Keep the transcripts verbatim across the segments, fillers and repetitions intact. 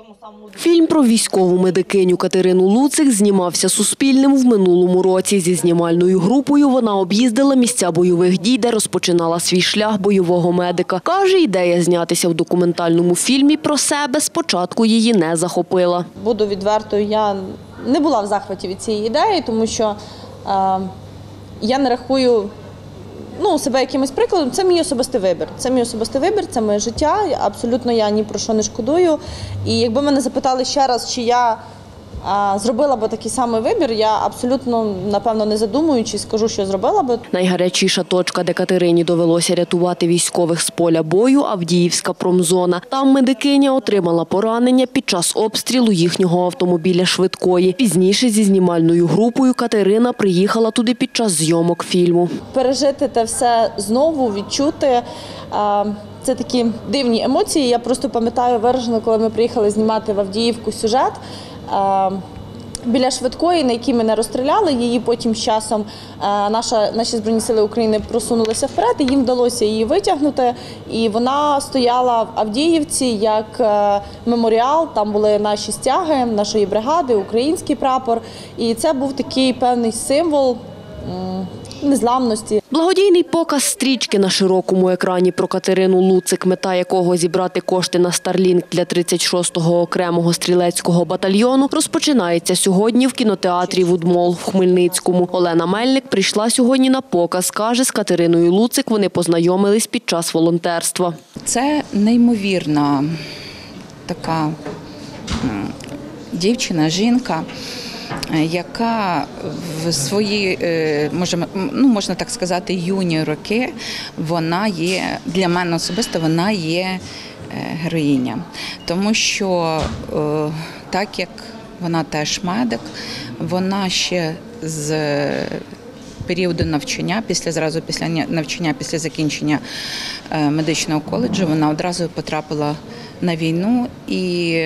Фільм про військову медикиню Катерину Луцик знімався Суспільним в минулому році. Зі знімальною групою вона об'їздила місця бойових дій, де розпочинала свій шлях бойового медика. Каже, ідея знятися в документальному фільмі про себе спочатку її не захопила. Буду відвертою, я не була в захваті від цієї ідеї, тому що е, я не рахую ну, себе якимось прикладом. Це мій особистий вибір. Це мій особистий вибір, це моє життя. Абсолютно я ні про що не шкодую. І якби мене запитали ще раз, чи я а, зробила би такий самий вибір, я абсолютно, напевно, не задумуючись, скажу, що зробила би. Найгарячіша точка, де Катерині довелося рятувати військових з поля бою – Авдіївська промзона. Там медикиня отримала поранення під час обстрілу їхнього автомобіля швидкої. Пізніше зі знімальною групою Катерина приїхала туди під час зйомок фільму. Пережити те все знову, відчути – це такі дивні емоції. Я просто пам'ятаю виражено, коли ми приїхали знімати в Авдіївку сюжет біля швидкої, на якій мене розстріляли. Її потім з часом наша, наші Збройні сили України просунулися вперед, і їм вдалося її витягнути. І вона стояла в Авдіївці як меморіал, там були наші стяги, нашої бригади, український прапор. І це був такий певний символ незламності. Благодійний показ стрічки на широкому екрані про Катерину Луцик, мета якого зібрати кошти на Starlink для тридцять шостого окремого стрілецького батальйону, розпочинається сьогодні в кінотеатрі «Вудмол» в Хмельницькому. Олена Мельник прийшла сьогодні на показ. Каже, з Катериною Луцик вони познайомились під час волонтерства. Це неймовірна така дівчина, жінка, яка в свої, можна, ну, можна так сказати, юні роки, вона є, для мене особисто, вона є героїня. Тому що, так як вона теж медик, вона ще з періоду навчання, після зразу після навчання, після закінчення медичного коледжу, вона одразу потрапила на війну і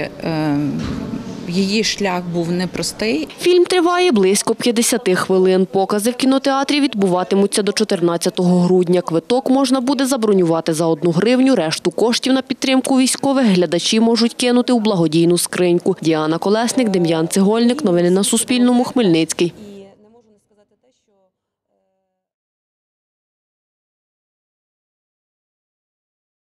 її шлях був непростий. Фільм триває близько п'ятдесят хвилин. Покази в кінотеатрі відбуватимуться до чотирнадцятого грудня. Квиток можна буде забронювати за одну гривню. Решту коштів на підтримку військових глядачі можуть кинути у благодійну скриньку. Діана Колесник, Дем'ян Цегольник. Новини на Суспільному. Хмельницький.